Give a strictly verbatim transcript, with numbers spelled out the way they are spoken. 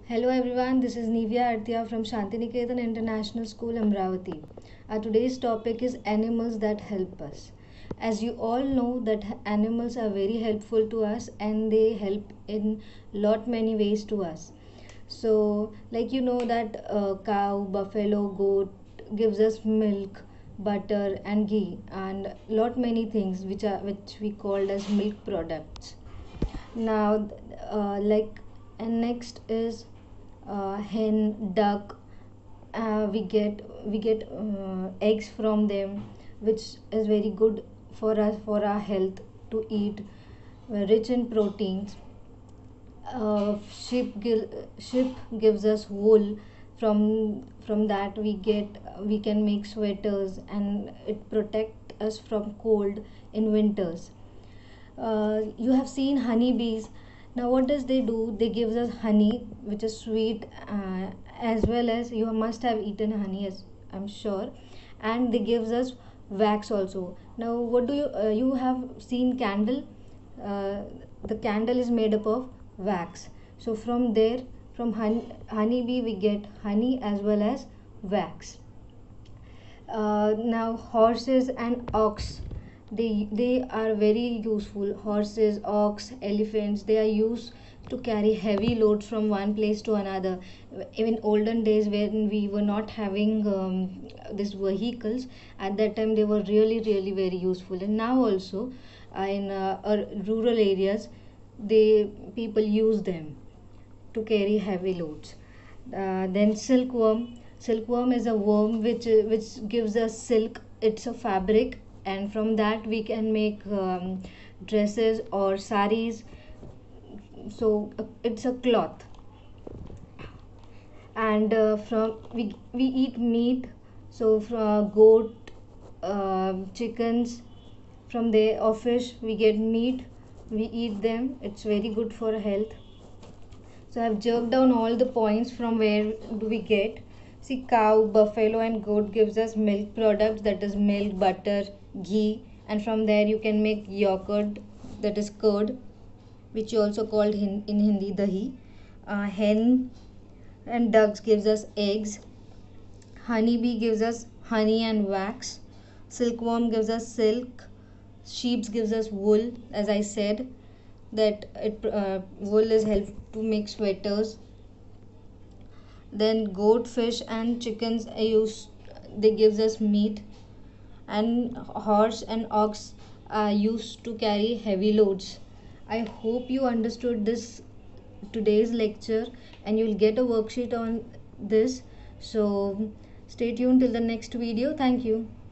Hello everyone, this is Nivya Artya from Shantiniketan International School, Amravati. Our today's topic is animals that help us. As you all know that animals are very helpful to us and they help in lot many ways to us. So like you know that uh, cow, buffalo, goat gives us milk, butter and ghee and lot many things which are which we called as milk products. Now uh, like and next is uh, hen, duck. Uh, we get we get uh, eggs from them, which is very good for us for our health to eat, uh, rich in proteins. Uh, sheep gil- sheep gives us wool. From from that we get we can make sweaters and it protect us from cold in winters. Uh, you have seen honeybees. Now what does they do? They give us honey which is sweet, uh, as well as you must have eaten honey, as I'm sure, and they gives us wax also. Now what do you uh, you have seen candle. uh, the candle is made up of wax. So from there, from honey, honeybee we get honey as well as wax. Uh, now horses and ox, they they are very useful. Horses, ox, elephants, they are used to carry heavy loads from one place to another. Even olden days when we were not having um, these vehicles, at that time they were really really very useful. And now also uh, in uh, uh, rural areas, they people use them to carry heavy loads. Uh, then silkworm. Silkworm is a worm which which gives us silk. It's a fabric, and from that we can make um, dresses or saris. So uh, it's a cloth. And uh, from we we eat meat. So from goat, uh, chickens, from there or fish we get meat. We eat them. It's very good for health. So I've jerked down all the points from where do we get. See, cow, buffalo, and goat gives us milk products, that is milk, butter, ghee, and from there you can make yogurt, that is curd, which you also called in, in Hindi dahi. Uh, hen and ducks gives us eggs. Honeybee gives us honey and wax. Silkworm gives us silk. Sheep gives us wool, as I said that it uh, wool is help to make sweaters. Then goat, fish and chickens are used, they gives us meat. And horse and ox are used to carry heavy loads. I hope you understood this today's lecture, and you'll get a worksheet on this. So stay tuned till the next video. Thank you.